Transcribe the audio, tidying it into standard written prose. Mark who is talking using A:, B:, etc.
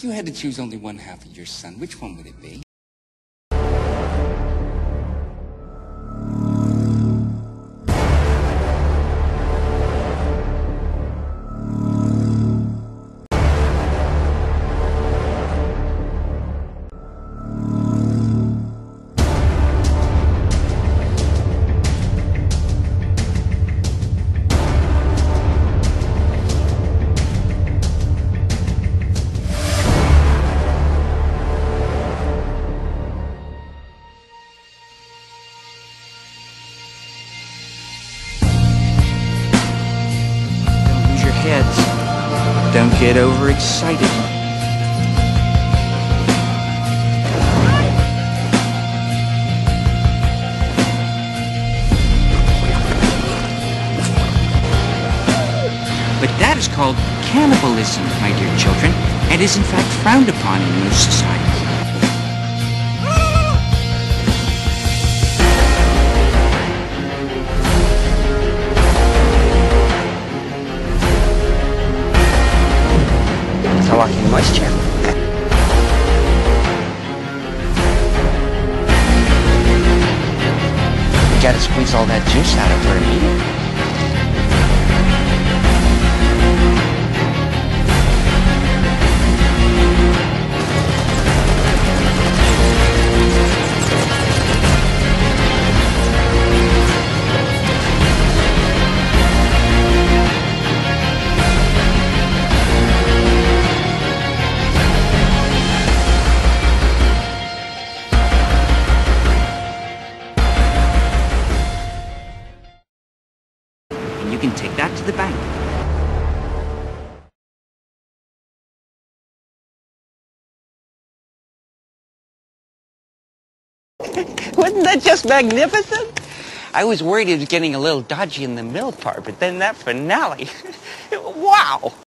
A: If you had to choose only one half of your son, which one would it be?
B: Heads. Don't get overexcited. But that is called cannibalism, my dear children, and is in fact frowned upon in most societies. Locking moisture. You gotta squeeze all that juice out of her immediately. You can take that to the bank.
C: Wasn't that just magnificent? I was worried it was getting a little dodgy in the middle part, but then that finale, wow!